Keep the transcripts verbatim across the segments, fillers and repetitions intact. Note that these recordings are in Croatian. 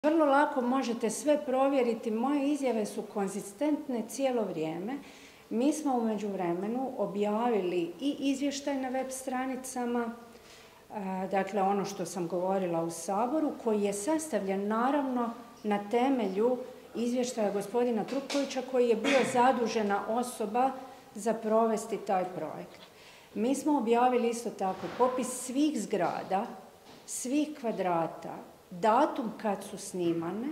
Vrlo lako možete sve provjeriti, moje izjave su konzistentne cijelo vrijeme. Mi smo u međuvremenu objavili i izvještaj na web stranicama, dakle ono što sam govorila u Saboru, koji je sastavljen naravno na temelju izvještaja gospodina Strukića koji je bio zadužena osoba za provesti taj projekt. Mi smo objavili isto tako popis svih zgrada, svih kvadrata, datum kad su snimane,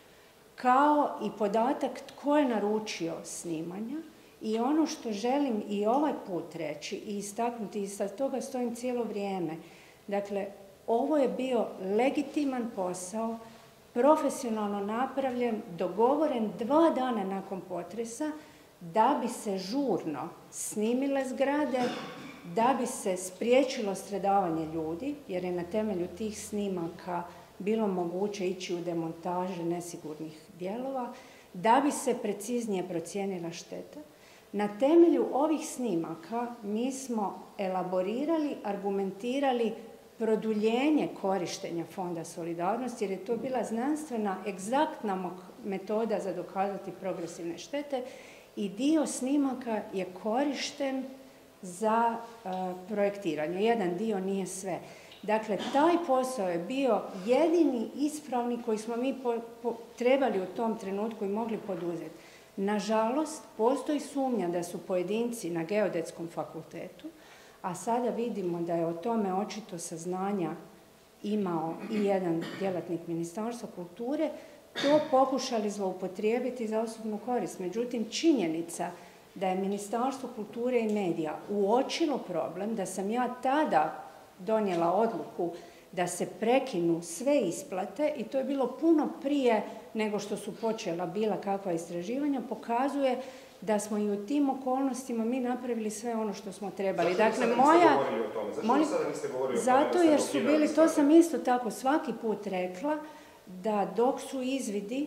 kao i podatak tko je naručio snimanja. I ono što želim i ovaj put reći i istaknuti, i sa toga stojim cijelo vrijeme, dakle, ovo je bio legitiman posao, profesionalno napravljen, dogovoren dva dana nakon potresa, da bi se žurno snimile zgrade, da bi se spriječilo stradavanje ljudi, jer je na temelju tih snimaka bilo moguće ići u demontaže nesigurnih dijelova, da bi se preciznije procijenila šteta. Na temelju ovih snimaka mi smo elaborirali, argumentirali produljenje korištenja Fonda solidarnosti, jer je to bila znanstvena, egzaktna metoda za dokazati progresivne štete i dio snimaka je korišten za uh, projektiranje. Jedan dio, nije sve. Dakle, taj posao je bio jedini ispravni koji smo mi po, po, trebali u tom trenutku i mogli poduzeti. Nažalost, postoji sumnja da su pojedinci na Geodetskom fakultetu, a sada vidimo da je o tome očito saznanja imao i jedan djelatnik Ministarstva kulture, to pokušali zloupotrijebiti za osobnu korist. Međutim, činjenica da je Ministarstvo kulture i medija uočilo problem, da sam ja tada donijela odluku da se prekinu sve isplate, i to je bilo puno prije nego što su počela bila kakva istraživanja, pokazuje da smo i u tim okolnostima mi napravili sve ono što smo trebali. Zašto dakle, niste moja... govorili o tome? Zašto Moni... sada niste govorili o tome? Zato jer su bili, to sam isto tako svaki put rekla, da dok su izvidi,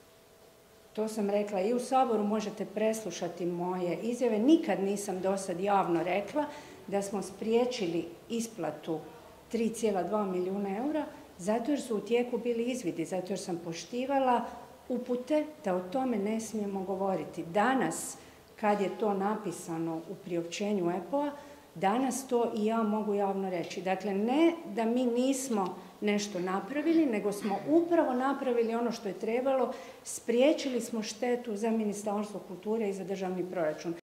to sam rekla i u Saboru, možete preslušati moje izjave, nikad nisam do sad javno rekla da smo spriječili isplatu tri zarez dva milijuna eura, zato jer su u tijeku bili izvidi, zato jer sam poštivala upute da o tome ne smijemo govoriti. Danas, kad je to napisano u priopćenju E P O-a, danas to i ja mogu javno reći. Dakle, ne da mi nismo nešto napravili, nego smo upravo napravili ono što je trebalo, spriječili smo štetu za Ministarstvo kulture i za državni proračun.